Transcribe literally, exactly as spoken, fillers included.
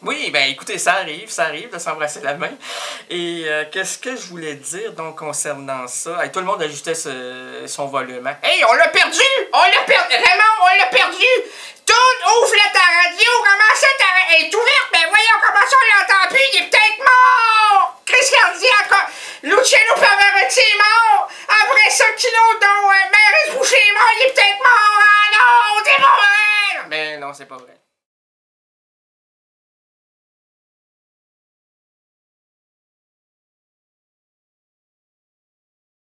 Oui, ben écoutez, ça arrive, ça arrive de s'embrasser la main. Et euh, qu'est-ce que je voulais dire donc concernant ça? Hey, tout le monde ajustait ce, son volume. Hein? Hey, on l'a perdu! On l'a perdu! Raymond, on l'a perdu! Tout, ouvre-la ta radio, comment ça ta radio? Elle est ouverte, mais voyons comment ça on l'entend plus, il est peut-être mort! Crise cardiaque! Luciano Pavarotti est mort! Après ça, Kino, dont euh, Maris Boucher est mort, il est peut-être mort! Ah non, c'est pas vrai! Mais non, c'est pas vrai.